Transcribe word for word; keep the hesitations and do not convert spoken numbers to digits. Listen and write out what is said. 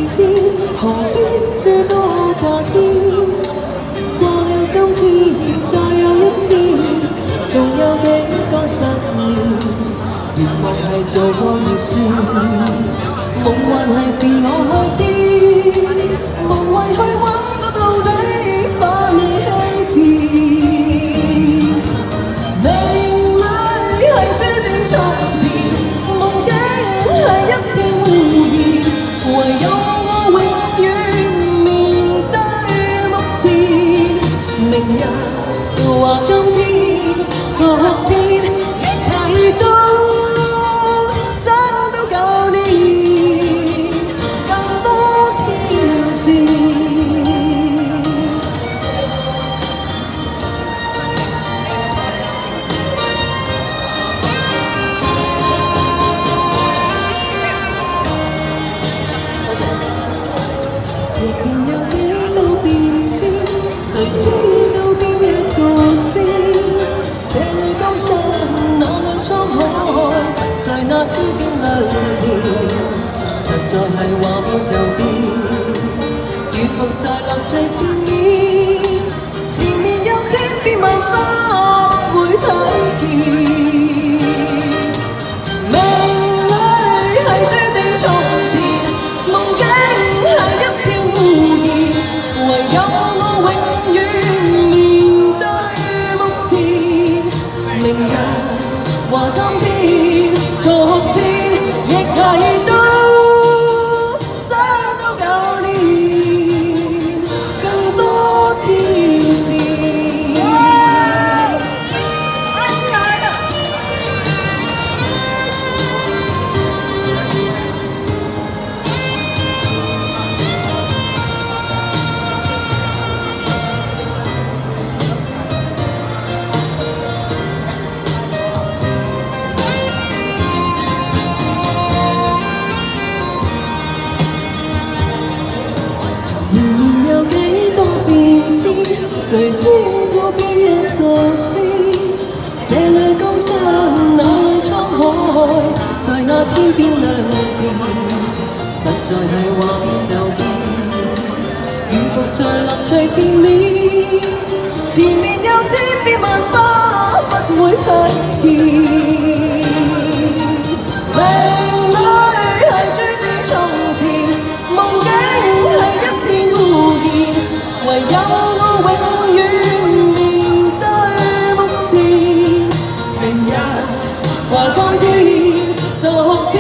迁，何必諸多掛牽？過了今天，再有一天，仲有幾個十年？願望係做個預算，夢幻係自我開啲，無謂去揾個到底，把你欺騙。命裏係注定從前，夢境係一片胡言，唯有我永遠面對目前。明日話今天，昨天亦提到。 誰知道邊一個先？這裏高山，那裏滄海，在那天邊兩條，實在係話變就變，如伏在樂趣前面，前面有千變萬化，不會睇見。命裏係注定從前，夢境係一片胡言，唯有我永。 明日話今天，昨天亦係都想到舊年，更多挑戰。誰知過邊一個先？這裏高山，那裏滄海，在那天邊兩條，實在係話變就變，懸浮在樂趣前面，前面有千變萬化，不會睇見。命裏係注定從前，夢境係一片胡言，唯有我永。 話今天，昨天。